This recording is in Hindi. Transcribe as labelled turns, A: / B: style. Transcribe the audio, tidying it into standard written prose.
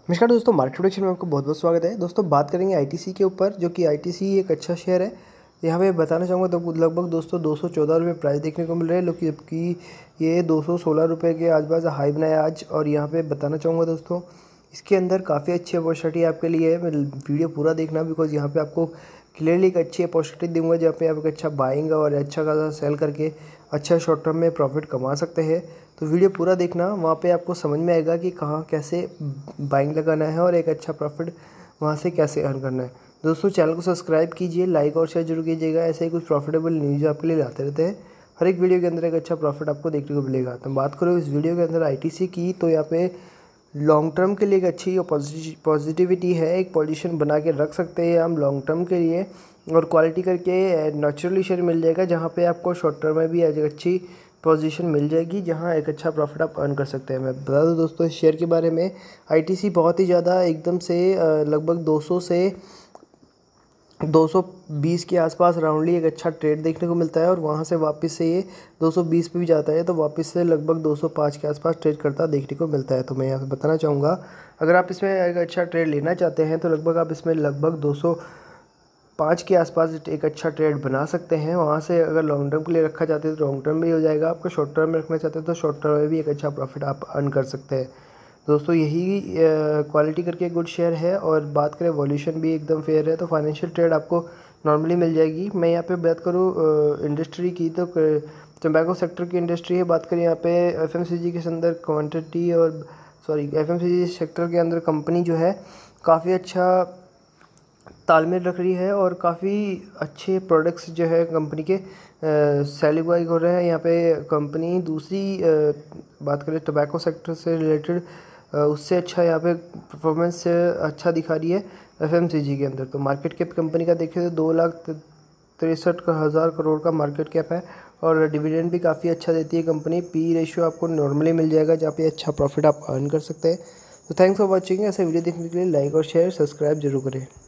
A: नमस्कार दोस्तों, मार्केट प्रेडिक्शन में आपको बहुत बहुत स्वागत है। दोस्तों बात करेंगे आईटीसी के ऊपर, जो कि आईटीसी एक अच्छा शेयर है। यहाँ पे बताना चाहूँगा तो लगभग दोस्तों 214 रुपये प्राइस देखने को मिल रहा है, जबकि ये 216 रुपये के आसपास हाई बनाया आज। और यहाँ पे बताना चाहूँगा दोस्तों, इसके अंदर काफ़ी अच्छी अपॉर्चुनिटी आपके लिए है। मैं वीडियो पूरा देखना, बिकॉज यहाँ पे आपको क्लियरली एक अच्छी अपॉर्चुनिटी दूंगा जहाँ पे आप एक अच्छा बाइंग और अच्छा खासा सेल करके अच्छा शॉर्ट टर्म में प्रॉफिट कमा सकते हैं। तो वीडियो पूरा देखना, वहाँ पे आपको समझ में आएगा कि कहाँ कैसे बाइंग लगाना है और एक अच्छा प्रॉफिट वहाँ से कैसे अर्न करना है। दोस्तों चैनल को सब्सक्राइब कीजिए, लाइक और शेयर जरूर कीजिएगा। ऐसे ही कुछ प्रॉफिटेबल न्यूज़ आपके लिए लाते रहते हैं। हर एक वीडियो के अंदर एक अच्छा प्रॉफिट आपको देखने को मिलेगा। तो बात करो इस वीडियो के अंदर आईटीसी की, तो यहाँ पे लॉन्ग टर्म के लिए एक अच्छी पॉजिटिविटी है। एक पोजीशन बना के रख सकते हैं हम लॉन्ग टर्म के लिए, और क्वालिटी करके नेचुरली शेयर मिल जाएगा जहाँ पे आपको शॉर्ट टर्म में भी एक अच्छी पोजीशन मिल जाएगी, जहाँ एक अच्छा प्रॉफिट आप अर्न कर सकते हैं। मैं बता दूं दोस्तों इस शेयर के बारे में, आईटीसी बहुत ही ज़्यादा एकदम से लगभग 200 से 220 के आसपास राउंडली एक अच्छा ट्रेड देखने को मिलता है, और वहाँ से वापस से ये 220 पे भी जाता है, तो वापस से लगभग 205 के आसपास ट्रेड करता देखने को मिलता है। तो मैं यहाँ पे बताना चाहूँगा, अगर आप इसमें एक अच्छा ट्रेड लेना चाहते हैं तो लगभग आप इसमें लगभग 205 के आसपास एक अच्छा ट्रेड बना सकते हैं। वहाँ से अगर लॉन्ग टर्म के लिए रखा चाहते हैं तो लॉन्ग टर्म में ही हो जाएगा, आपको शॉर्ट टर्म में रखना चाहते हैं तो शॉर्ट टर्म में भी एक अच्छा प्रॉफिट आप अर्न कर सकते हैं। दोस्तों यही क्वालिटी करके गुड शेयर है। और बात करें वॉल्यूशन भी एकदम फेयर है, तो फाइनेंशियल ट्रेड आपको नॉर्मली मिल जाएगी। मैं यहाँ पे बात करूँ इंडस्ट्री की, तो टोबैको सेक्टर की इंडस्ट्री है। बात करें यहाँ पे एफएमसीजी के अंदर क्वांटिटी और एफएमसीजी सेक्टर के अंदर कंपनी जो है काफ़ी अच्छा तालमेल रख रही है, और काफ़ी अच्छे प्रोडक्ट्स जो है कंपनी के सेलिंग वाइज हो रहे हैं यहाँ पे। कंपनी दूसरी बात करें टोबैको सेक्टर से रिलेटेड, उससे अच्छा यहाँ पे परफॉर्मेंस अच्छा दिखा रही है एफएमसीजी के अंदर। तो मार्केट कैप कंपनी का देखें तो 2,63,000 करोड़ का मार्केट कैप है, और डिविडेंड भी काफ़ी अच्छा देती है कंपनी। पी रेशियो आपको नॉर्मली मिल जाएगा, जहाँ पे अच्छा प्रॉफिट आप अर्न कर सकते हैं। तो थैंक्स फॉर वॉचिंग। ऐसे वीडियो देखने के लिए लाइक और शेयर सब्सक्राइब जरूर करें।